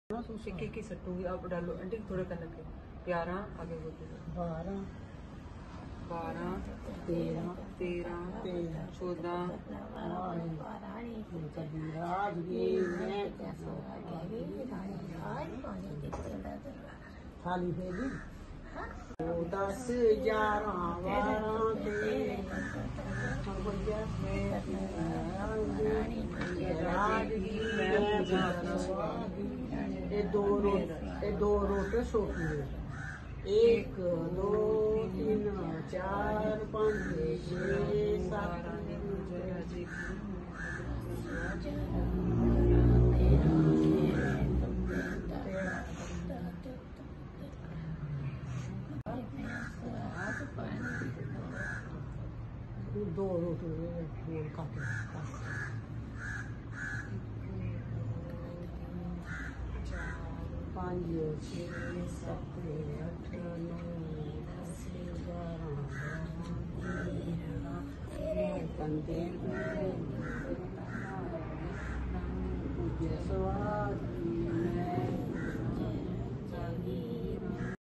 की सट्टूगी आप डालो आंटी थोड़े करने के 11 आगे बोलते 12 13 14 थाली फेरी 10 11 12 दो रोटे सोखी 1 2 3 4 5 6 7 दो रोटी गोल काट 5 6 7 8 9 10 11 12